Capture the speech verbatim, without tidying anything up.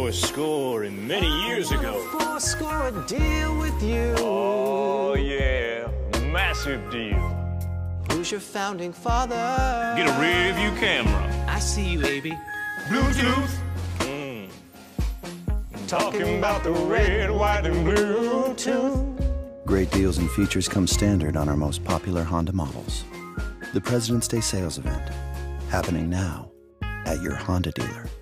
Forescore and many years ago. Forescore a deal with you. Oh, yeah. Massive deal. Who's your founding father? Get a rear view camera. I see you, Abe. Bluetooth. Mm. Talking about the red, white, and blue too. Great deals and features come standard on our most popular Honda models. The President's Day sales event, happening now at your Honda dealer.